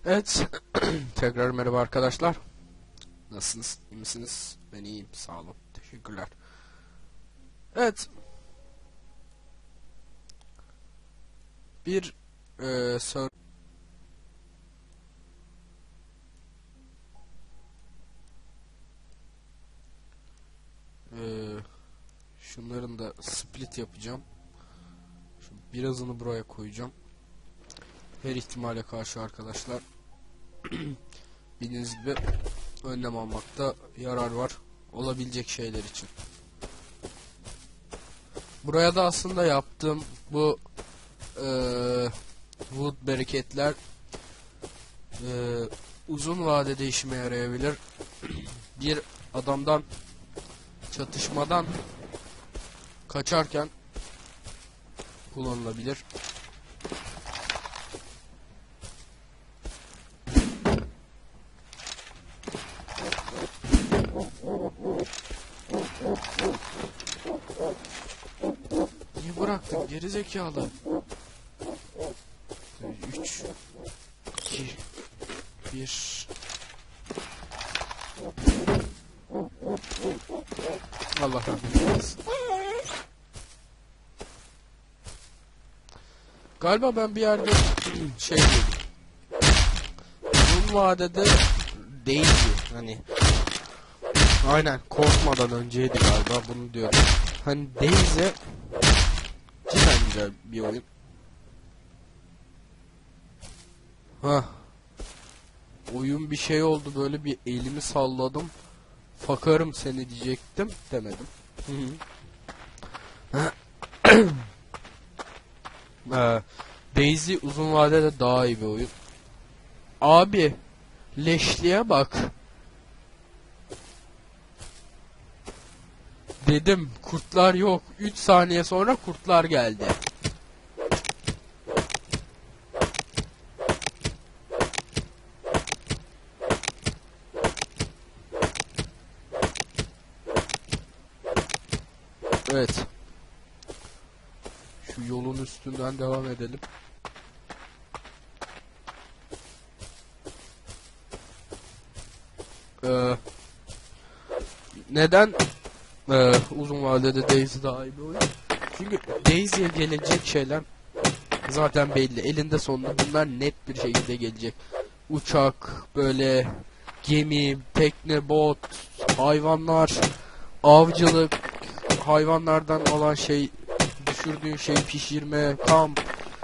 Evet, tekrar merhaba arkadaşlar. Nasılsınız? İyi misiniz? Ben iyiyim, sağ olun. Teşekkürler. Evet, bir e, sor e, şunların da split yapacağım. Birazını buraya koyacağım. Her ihtimale karşı arkadaşlar, bildiğiniz gibi önlem almakta yarar var. Olabilecek şeyler için. Buraya da aslında yaptığım bu e, wood bereketler e, uzun vadede işime yarayabilir. Bir adamdan çatışmadan kaçarken kullanılabilir. Niye bıraktın geri zekalı? 3 2 1 Allah rahmet eylesin. Galiba ben bir yerde şey dedim. Uzun vadede Daisy, hani aynen korkmadan önceydi galiba, bunu diyorum. Hani Daisy cidden güzel bir oyun. Oyun bir şey oldu, böyle bir elimi salladım. Fakarım seni diyecektim, demedim. Daisy uzun vadede daha iyi bir oyun. Abi, leşliğe bak. Dedim kurtlar yok. 3 saniye sonra kurtlar geldi. Evet. Şu yolun üstünden devam edelim. Neden uzun vadede Daisy daha iyi bir oyun? Çünkü Daisy'ye gelecek şeyler zaten belli. Elinde sonunda bunlar net bir şekilde gelecek. Uçak, böyle gemi, tekne, bot, hayvanlar, avcılık, hayvanlardan olan şey, düşürdüğün şey pişirme, kamp,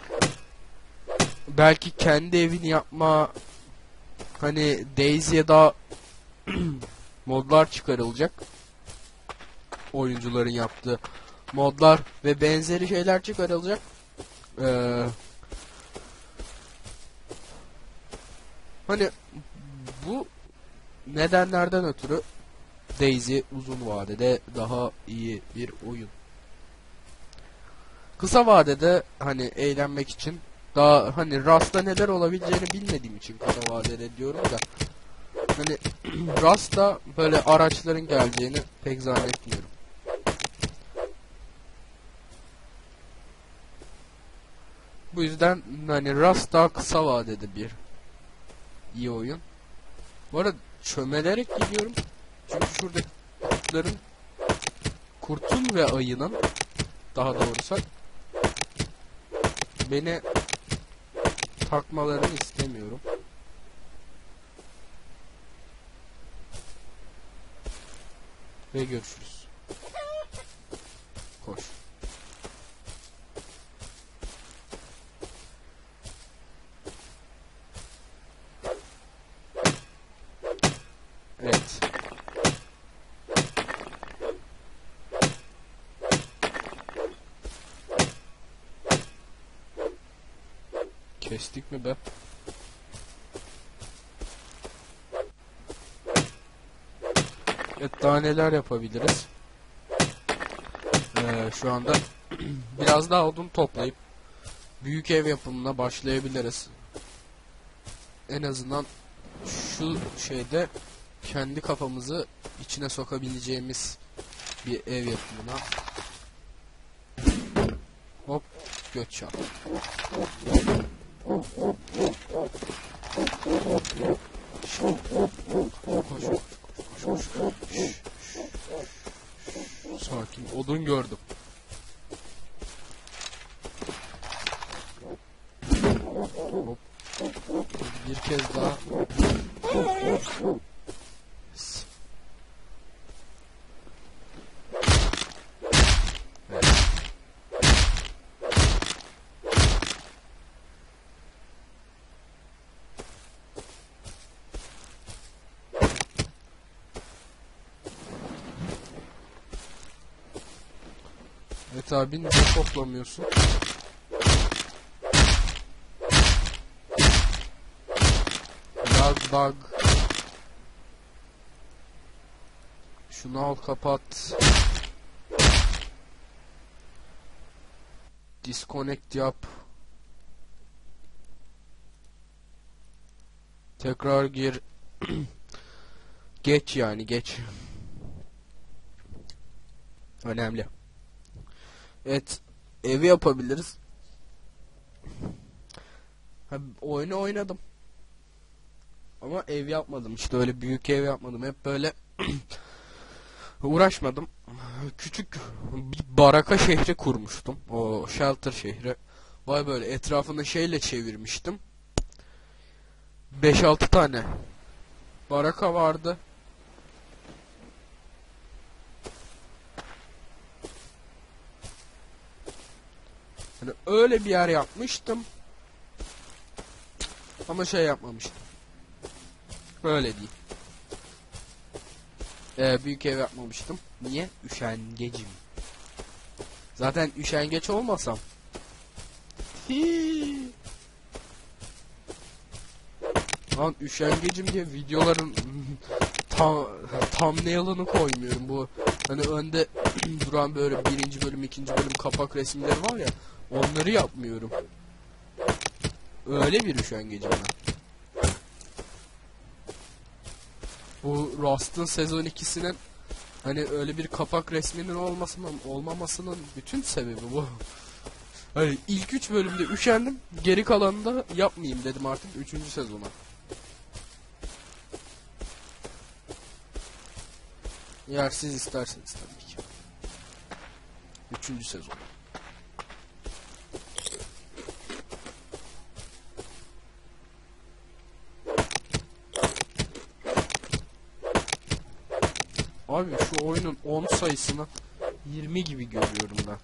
belki kendi evini yapma. Hani Daisy'ye daha modlar çıkarılacak. Oyuncuların yaptığı modlar ve benzeri şeyler çıkarılacak. Hani bu nedenlerden ötürü Daisy uzun vadede daha iyi bir oyun. Kısa vadede hani eğlenmek için, daha hani Rust'ta neler olabileceğini bilmediğim için kısa vadede diyorum da, hani Rust'ta böyle araçların geleceğini pek zannetmiyorum. Bu yüzden hani Rust daha kısa vadede bir iyi oyun. Bu arada çömelerek gidiyorum. Çünkü şurada kurtun ve ayının, daha doğrusu, beni takmalarını istemiyorum. Ve görüşürüz. Koş. Evet. Kestik mi be? Evet, daha neler yapabiliriz? Şu anda biraz daha odun toplayıp büyük ev yapımına başlayabiliriz. En azından şu şeyde kendi kafamızı içine sokabileceğimiz bir ev yapımına. Hop, göç yap. Bir kez daha. Evet abi, niye toplamıyorsun? Bug. Şunu al, kapat. Disconnect yap. Tekrar gir. Geç yani, geç. Önemli. Evet, evi yapabiliriz. Oyunu oynadım. Ama ev yapmadım, işte öyle büyük ev yapmadım. Hep böyle uğraşmadım. Küçük bir baraka şehri kurmuştum. O shelter şehri. Vay, böyle etrafını şeyle çevirmiştim. 5-6 tane baraka vardı. Yani öyle bir yer yapmıştım. Ama şey yapmamıştım. Öyle değil. Büyük ev yapmamıştım. Niye? Üşengecim. Zaten üşengeç olmasam. Lan üşengecim diye videoların thumbnail'ını koymuyorum. Bu hani önde duran böyle birinci bölüm, ikinci bölüm kapak resimleri var ya, onları yapmıyorum. Öyle bir üşengecim ben. Bu Rust'ın sezon 2'sinin hani öyle bir kapak resminin olmamasının bütün sebebi bu. Hani ilk 3 bölümde üşendim, geri kalanında yapmayayım dedim artık 3. sezona. Eğer siz isterseniz tabii ki. 3. sezon. Abi şu oyunun 10 sayısını 20 gibi görüyorum ben.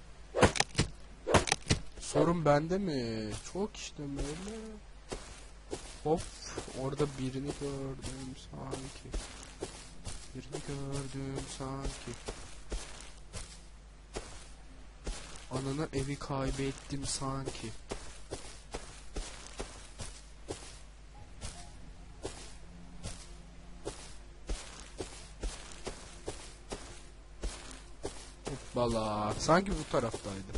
Sorun bende mi? Çok işte böyle. Hop, orada birini gördüm sanki. Birini gördüm sanki. Ananı, evi kaybettim sanki. Hoppala. Sanki bu taraftaydı.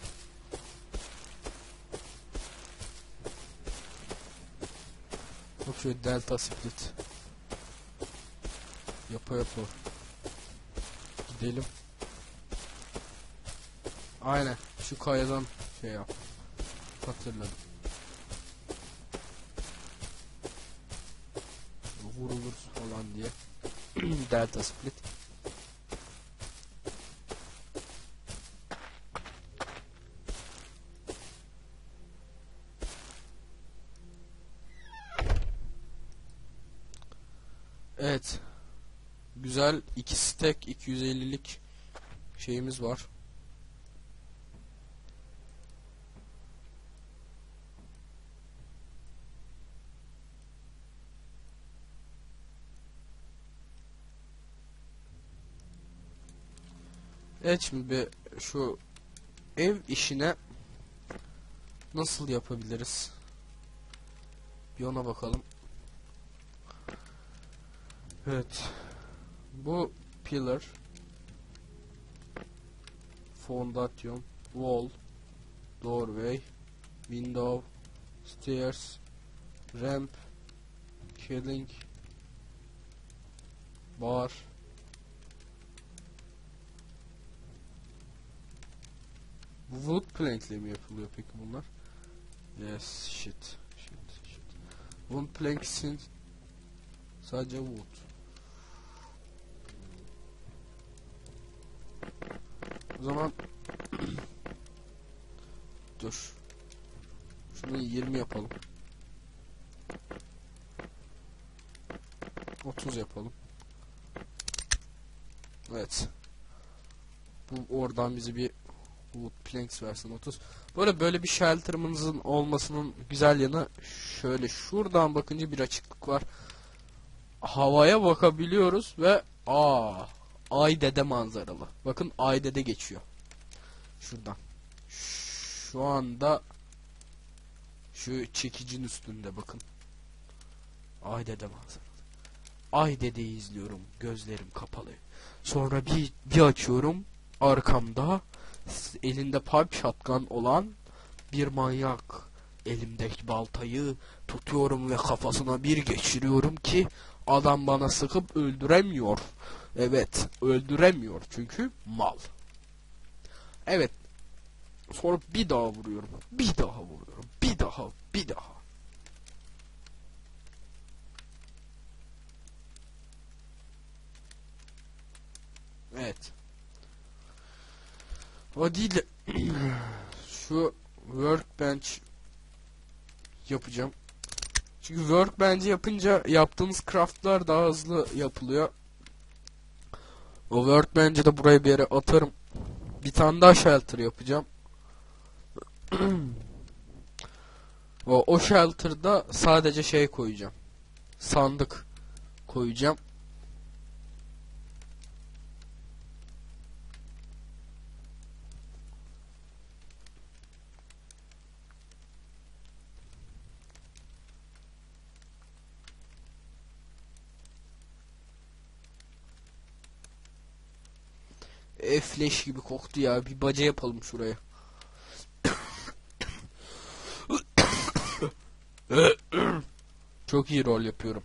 Bak şöyle delta split. Yapa. Gidelim. Aynen. Şu kayadan şey yap. Hatırladım. Vurulur falan diye. Delta split. Evet. Güzel 2 stack 250'lik şeyimiz var. Evet, şimdi bir şu ev işine nasıl yapabiliriz? Bir ona bakalım. Evet. Bu pillar, foundation, wall, doorway, window, stairs, ramp, ceiling, bar. Bu wood plank ile mi yapılıyor peki bunlar? Yes, shit. Wood planksin sadece wood. O zaman dur. Şunu 20 yapalım. 30 yapalım. Evet. Bu oradan bize bir wood planks versin 30. Böyle bir shelter'ımızın olmasının güzel yanı şöyle şuradan bakınca bir açıklık var. Havaya bakabiliyoruz ve Ay Dede manzaralı. Bakın Ay Dede geçiyor. Şuradan. Şu anda şu çekicin üstünde bakın. Ay Dede manzaralı. Ay Dede'yi izliyorum. Gözlerim kapalı. Sonra bir açıyorum. Arkamda elinde pipe shotgun olan bir manyak. Elimdeki baltayı tutuyorum ve kafasına bir geçiriyorum ki adam bana sıkıp öldüremiyor. Evet, öldüremiyor çünkü mal. Evet. Sonra bir daha vuruyorum. Bir daha vuruyorum. Bir daha. Evet. O değil de şu workbench yapacağım. Çünkü workbench yapınca yaptığımız craftlar daha hızlı yapılıyor. O workbench'i de buraya bir yere atarım. Bir tane daha shelter yapacağım. O shelter'da sadece şey koyacağım. Sandık koyacağım. Fleş gibi koktu ya. Bir baca yapalım şuraya. Çok iyi rol yapıyorum.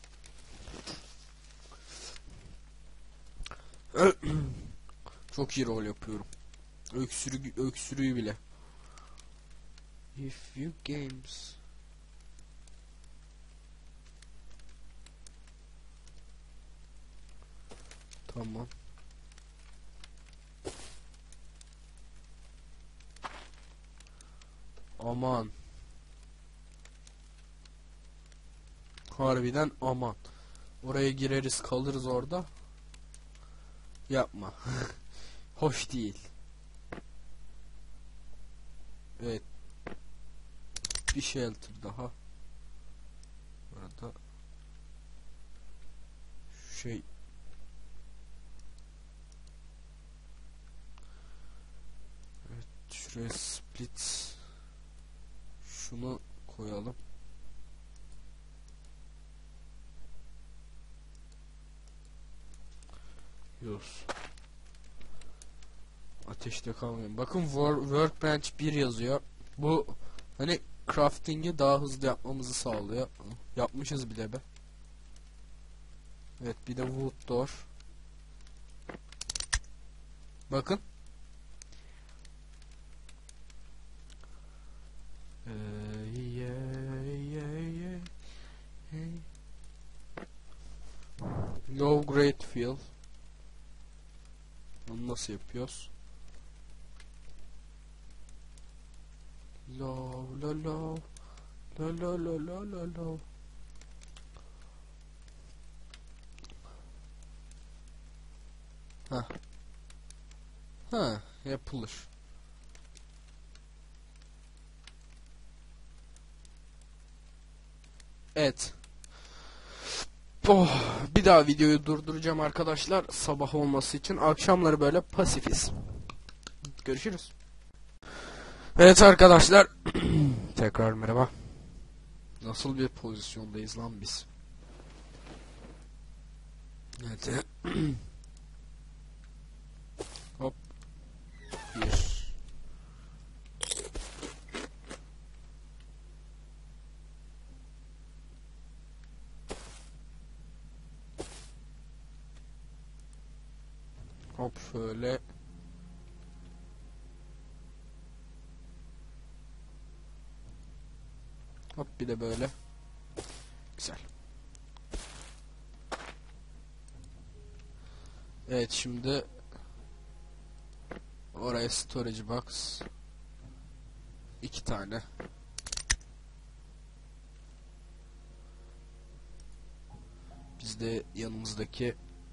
Çok iyi rol yapıyorum. Öksürüğü bile. If you games. Tamam. Aman. Harbiden aman. Oraya gireriz kalırız orada. Yapma. Hoş değil. Evet. Bir shelter daha. Burada şey şuraya split şunu koyalım. Yos. Ateşte kalmayın. Bakın workbench 1 yazıyor. Bu hani crafting'i daha hızlı yapmamızı sağlıyor. Yapmışız bile be. Evet, bir de wood door. Bakın. Low grade fill. Onu nasıl yapıyoruz? Low low low low low low low low. Ha yapılır. Evet. Bir daha videoyu durduracağım arkadaşlar. Sabah olması için. Akşamları böyle pasifiz. Görüşürüz. Evet arkadaşlar. Tekrar merhaba. Nasıl bir pozisyondayız lan biz? Evet. Hop. Bir. Hop şöyle. Hop bir de böyle. Güzel. Evet, şimdi oraya storage box 2 tane. Biz de yanımızdaki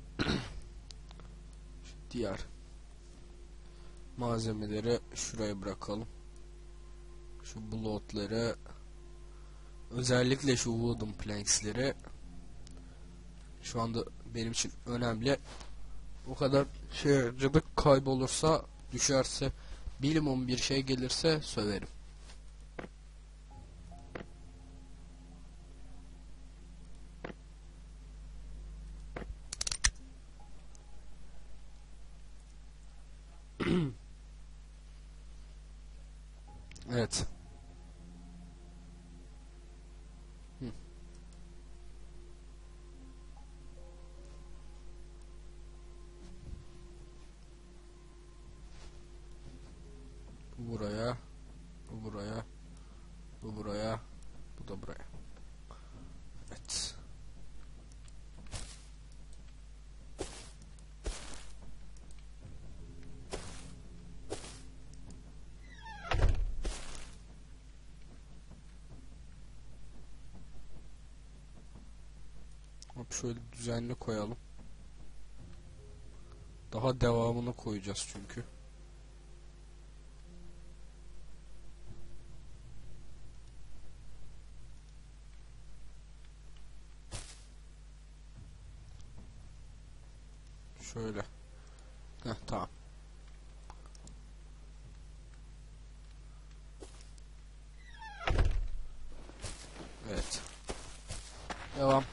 diğer malzemeleri şuraya bırakalım. Şu blockları, özellikle şu wooden planks'leri şu anda benim için önemli. O kadar şey harcadık, kaybolursa, düşerse, bilimum bir şey gelirse söverim. Evet. Bu buraya, bu buraya, bu buraya, bu da buraya. Evet. Hop şöyle düzenli koyalım. Daha devamını koyacağız çünkü. Şöyle. Heh, tamam. Evet. Devam.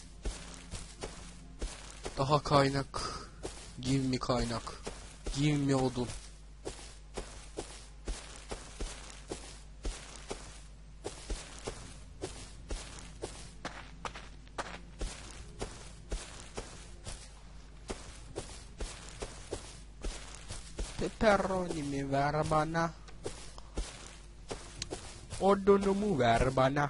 Daha kaynak. Give me kaynak. Give me odun. Pepperonimi ver bana. Odunumu ver bana.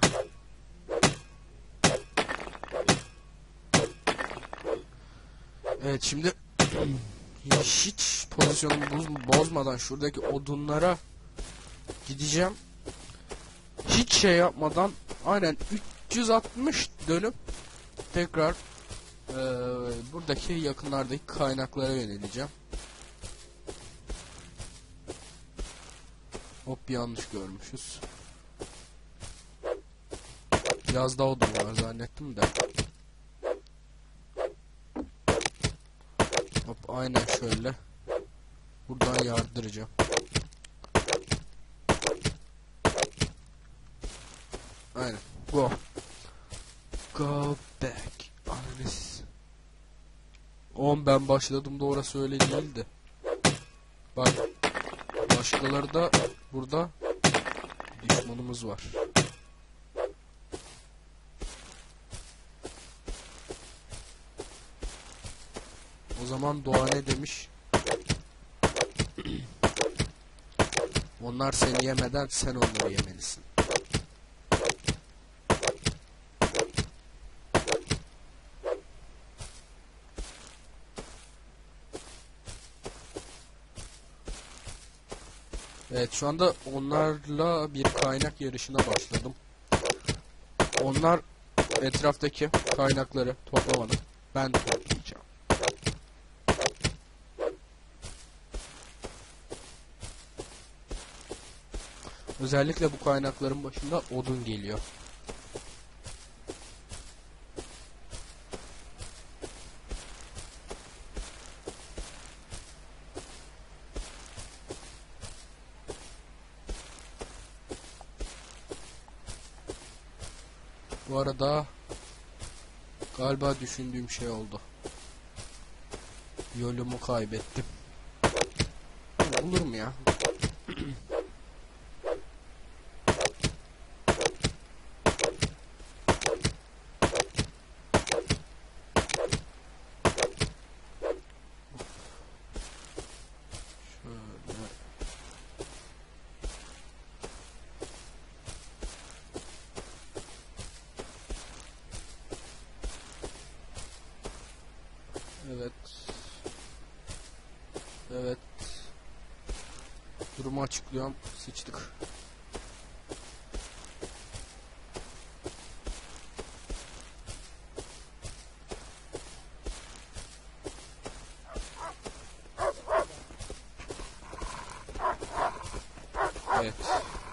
Evet, şimdi hiç pozisyonumu bozmadan şuradaki odunlara gideceğim. Hiç şey yapmadan aynen 360 dönüp tekrar buradaki yakınlardaki kaynaklara yöneleceğim. Hop, yanlış görmüşüz. Biraz daha odun var zannettim de. Hop, aynen şöyle. Buradan yardıracağım. Aynen. Go. Go back. Analiz. Oğlum, ben başladım da orası öyle değildi. Bak. Başkaları da burada düşmanımız var. O zaman doğa ne demiş? Onlar seni yemeden sen onları yemelisin. Evet, şu anda onlarla bir kaynak yarışına başladım. Onlar etraftaki kaynakları toplamadı. Ben toplayacağım. Özellikle bu kaynakların başında odun geliyor. Bu arada galiba düşündüğüm şey oldu. Yolumu kaybettim. Olur mu ya? Şöyle. Evet. Evet. Durumu açıklıyorum. Sıçtık.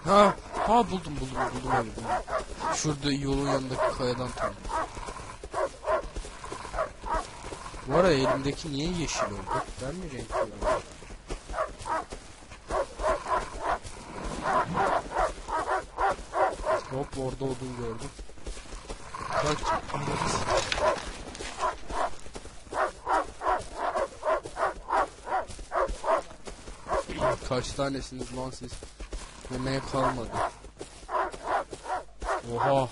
Ha buldum abi, buldum. Şurada yolun yanındaki kayadan tanıdım. Bu arada elimdeki niye yeşil oldu? Ben mi renk koyuyorum? Hop, orada odun gördüm. Kaç. Kaç tanesiniz lan siz? Yemeğe kalmadı. Oha.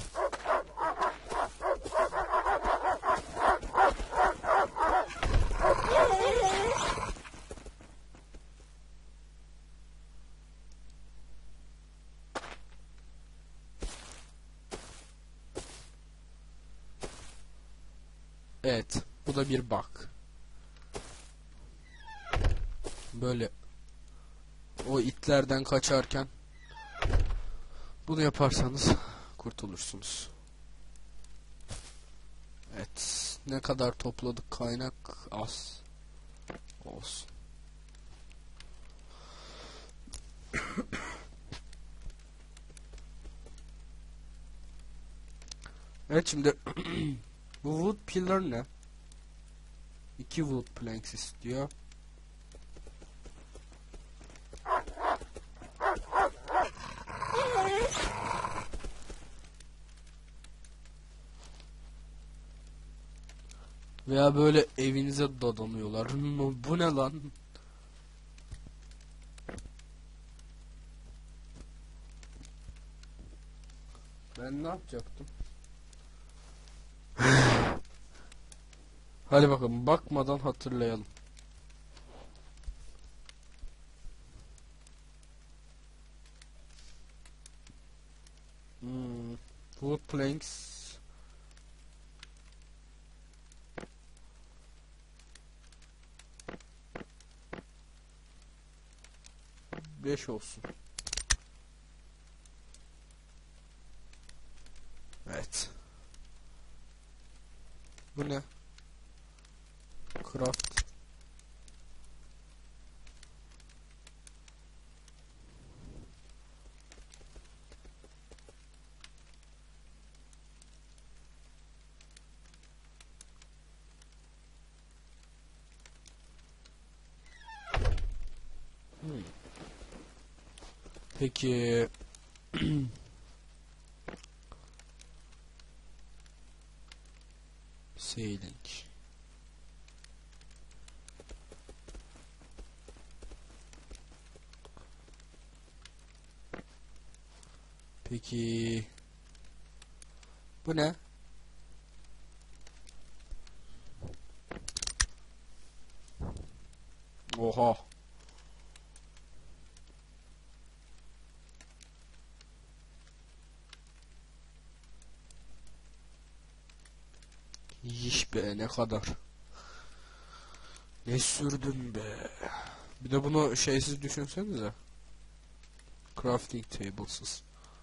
Evet. Bu da bir bug. Böyle o itlerden kaçarken bunu yaparsanız kurtulursunuz. Evet. Ne kadar topladık, kaynak az. Olsun. Evet, şimdi bu wood pillar ne? 2 wood planks istiyor. Veya böyle evinize dadanıyorlar. Bu ne lan? Ben ne yapacaktım? Hadi bakalım, bakmadan hatırlayalım. Wood planks 5 olsun. Evet. Bu ne? Craft. Peki sailing. Peki bu ne? Oha. Yiş be, ne kadar. Ne sürdün be. Bir de bunu şeysiz düşünsenize. Crafting tables'ız.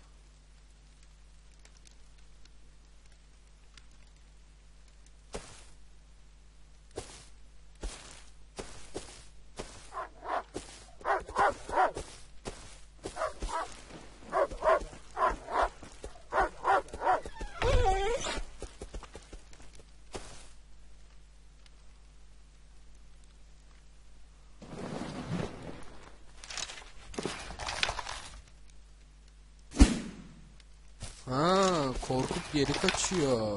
Ha, korkup geri kaçıyor.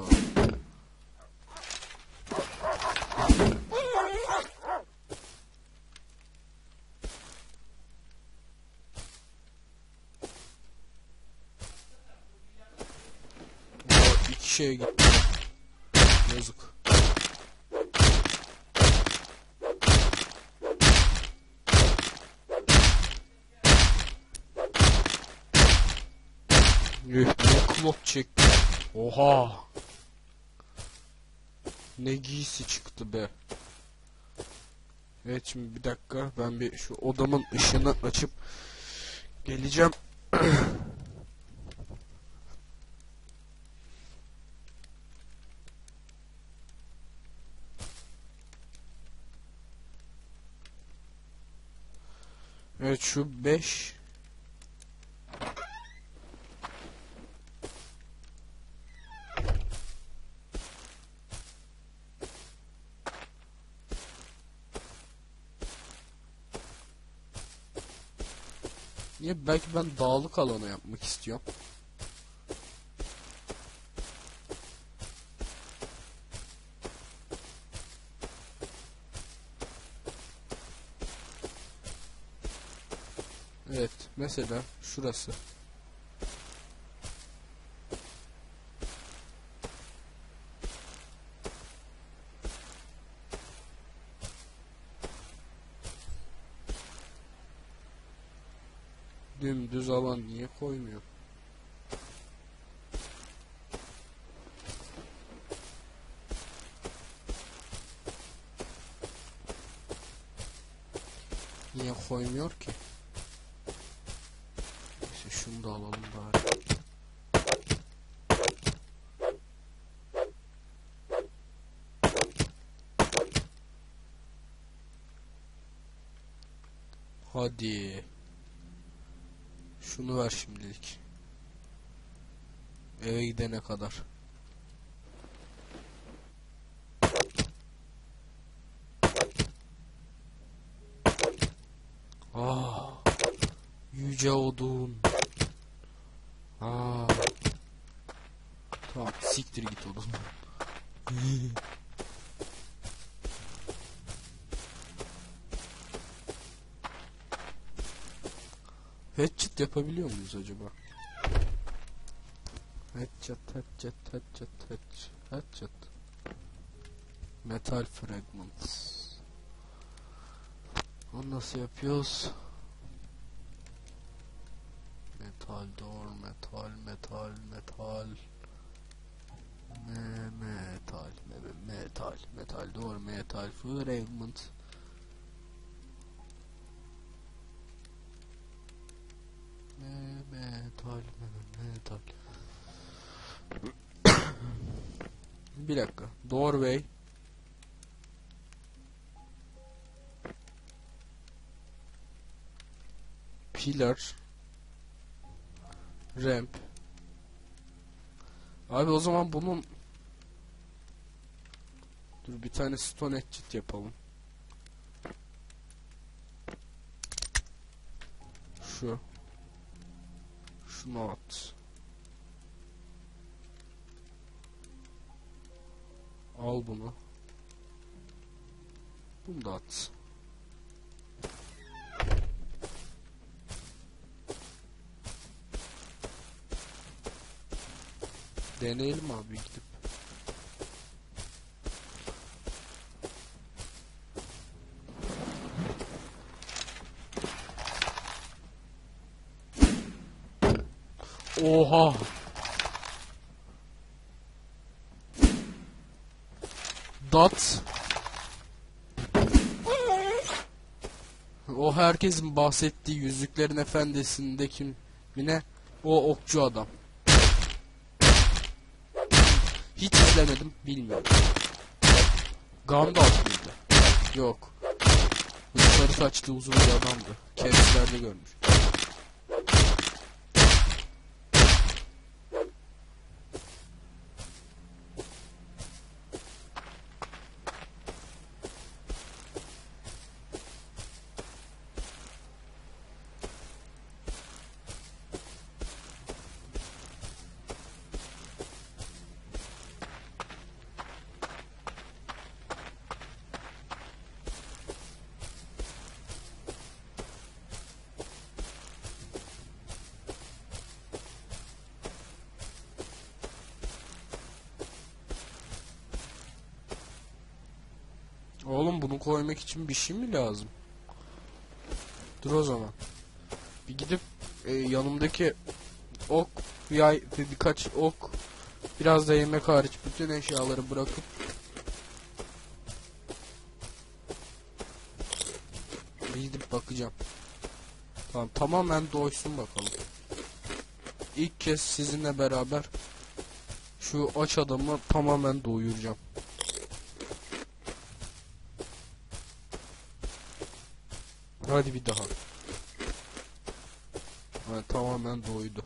O iki şeye gitti. Yazık. Ne klop çekti. Oha. Ne giysi çıktı be. Evet, şimdi bir dakika, ben bir şu odamın ışığını açıp geleceğim. Evet, şu 5 Ya belki ben dağlık alana yapmak istiyorum. Evet, mesela şurası. Dümdüz alan niye koymuyor? Niye koymuyor ki? Neyse şunu da alalım bari. Hadi. Şunu ver şimdilik. Eve gidene kadar. Ah, yüce odun. Ah. Tamam, siktir git odun. Headshot yapabiliyor muyuz acaba? Headshot. Metal fragments. Onu nasıl yapıyoruz? Metal door, metal door, metal fragment. Metal. Bir dakika. Doorway. Pillar. Ramp. Abi o zaman bunun dur bir tane stone hatchet yapalım. Şunu at. Al bunu. Bunu da at. Deneyelim abi gidip. Oha. Dat. O herkesin bahsettiği Yüzüklerin Efendisi'ndeki yine o okçu adam. Hiç izlemedim, bilmiyorum. Gandalf mıydı? Yok. Bu sarı saçlı uzun bir adamdı. Kendilerde görmüş. Oğlum bunu koymak için bir şey mi lazım? Dur o zaman. Bir gidip yanımdaki ok, yay ve birkaç ok, biraz da yemek hariç bütün eşyaları bırakıp bir gidip bakacağım. Tamam, tamamen doysun bakalım. İlk kez sizinle beraber şu aç adamı tamamen doyuracağım. Hadi bir daha. Ha, tamamen doydu.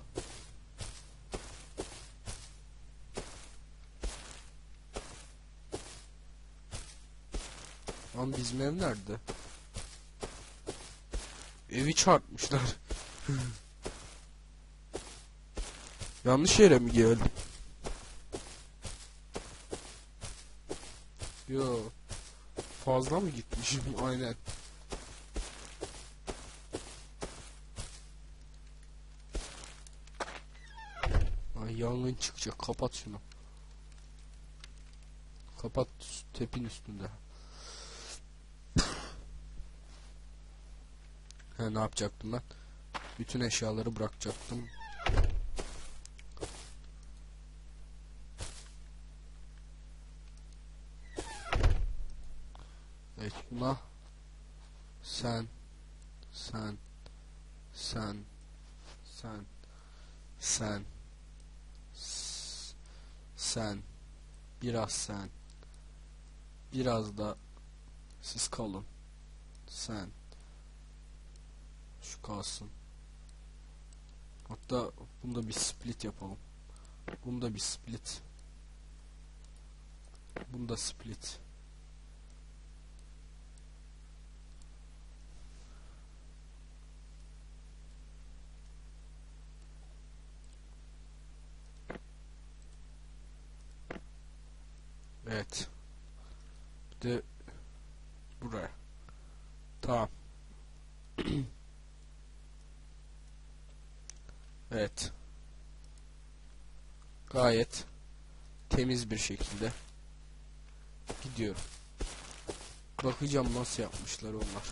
Lan bizim ev nerede? Evi çarpmışlar. Yanlış yere mi geldim? Yo. Fazla mı gitmişim? Aynen. Ay, yangın çıkacak. Kapat şunu. Kapat, tepin üstünde. He, ne yapacaktım ben? Bütün eşyaları bırakacaktım. Evet, buna sen sen sen sen sen sen biraz sen, biraz da siz kalın. Sen, şu kalsın. Hatta bunda bir split yapalım. Bunda bir split. Bunda split. Evet. Bir de buraya. Tamam. Evet. Gayet temiz bir şekilde gidiyorum. Bakacağım nasıl yapmışlar onlar.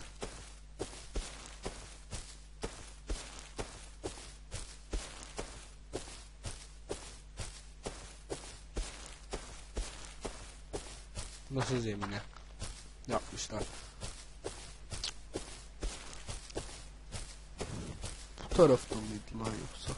Nasıl zemine yapmışlar. Bu taraftan mıydı lan yoksa?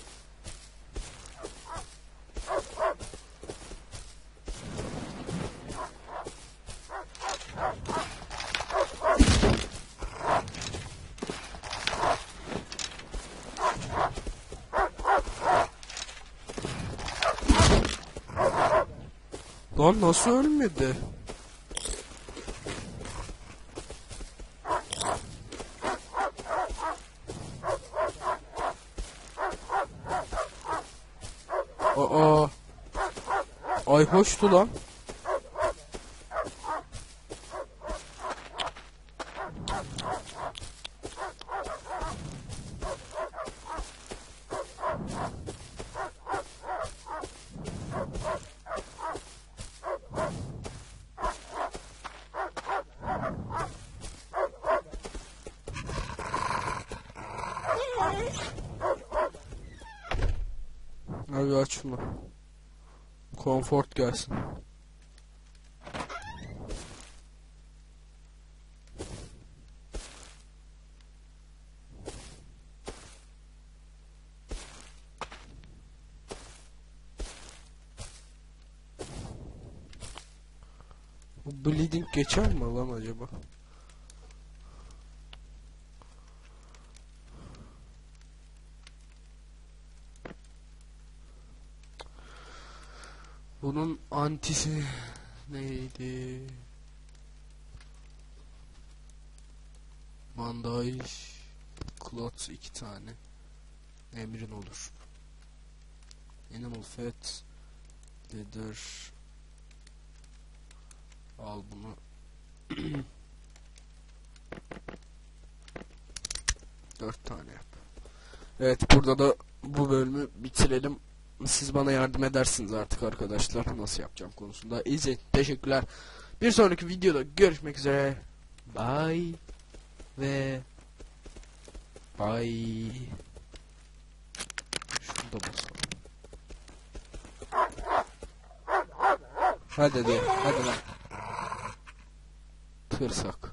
Lan nasıl ölmedi? Aa. Ay hoştu lan. Abi aç şunu. Comfort gelsin. Bu bleeding geçer mi lan acaba? Bunun antisi neydi? Bandaj, cloth 2 tane. Emrin olur. Animal fat, leather. Al bunu. 4 tane yap. Evet, burada da bu bölümü bitirelim. Siz bana yardım edersiniz artık arkadaşlar. Nasıl yapacağım konusunda. İzleyin. Teşekkürler. Bir sonraki videoda görüşmek üzere. Bye. Ve bye. Şunu da basalım. Hadi lan. Tırsak.